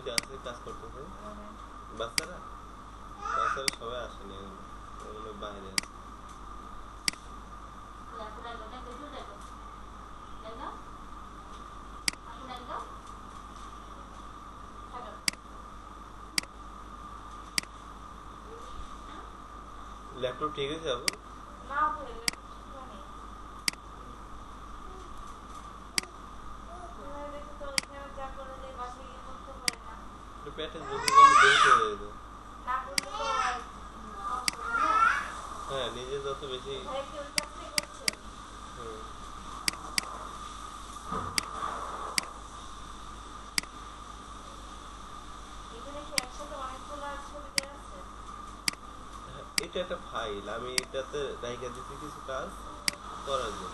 বাড়িতে আছে কাজ করতেছে বাচ্চারা বাচ্চারা সবাই আসেনি ওগুলো বাইরে আছে ল্যাপটপ ঠিক আছে আপু না পেটে যদি কোনো বেশি হয়ে যেত হ্যাঁ নিজে যত বেশি এটা একটা ফাইল আমি এটাতে রাইখা দিছি কিছু কাজ করার জন্য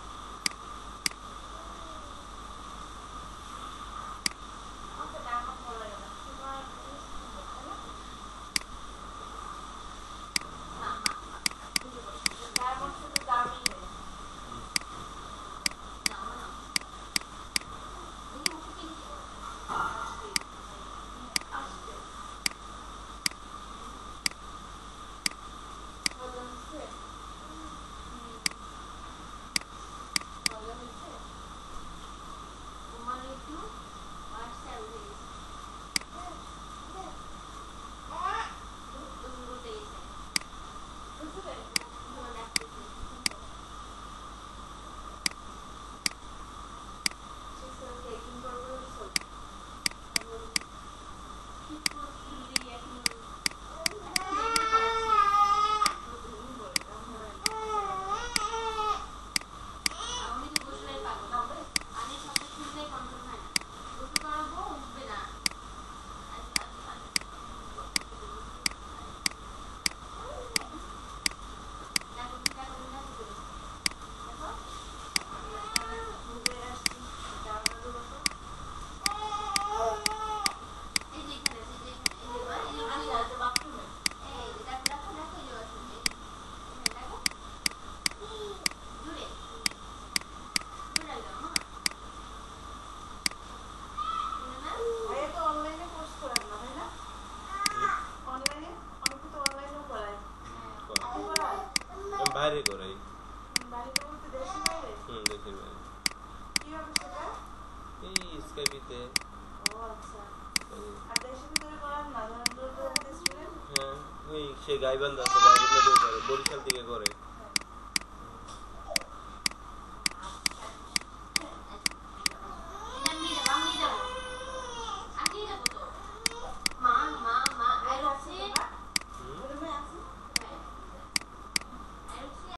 বাইরে করাই দেশের বাইরে এই স্কাইপিতে হ্যাঁ ওই সে গাইবান্ধা আছে গাইবান্ধা করে বরিশাল থেকে করে